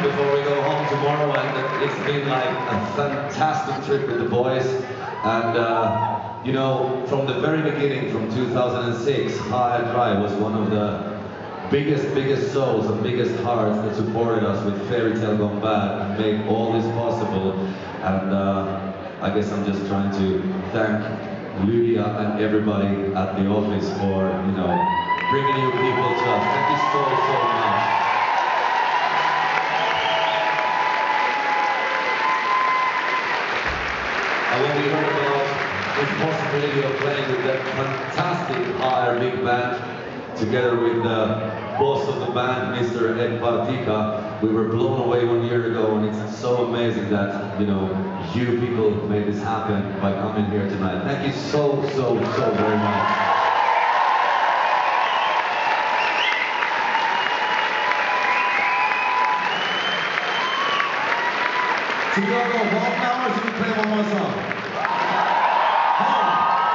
before we go home tomorrow, and it's been like a fantastic trip with the boys. And you know, from the very beginning, from 2006, High and Dry was one of the biggest souls and biggest hearts that supported us with Fairy Tale Gone Bad and made all this possible. And I guess I'm just trying to thank Lydia and everybody at the office for, you know, bringing you people to us. Thank you so much. And when we heard about this possibility of playing with that fantastic HR big band, together with the boss of the band, Mr. Ed Partika, we were blown away 1 year ago, and it's so amazing that, you know, you people made this happen by coming here tonight. Thank you so very much. Should we all go home now, or should we play one more song? Home!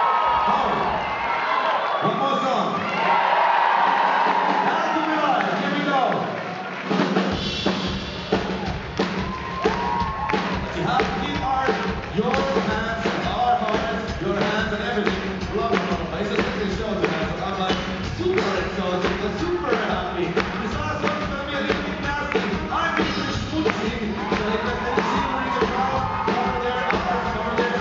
Home! One more song! Now to be live, here we go! But you have to keep your hands, our hearts, your hands and everything. Love it. It's a second show tonight, so I'm like super excited, and super happy. This last one's gonna be a little bit nasty. I'm really schmutzig, so if there's any over there,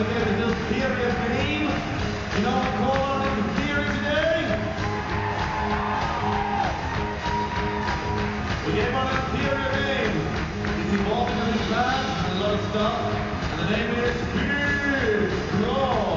we get a little serious name. You know what Corn is theory today? We gave on a theory name. He's involved in his band and a lot of stuff. And the name is Big Claw.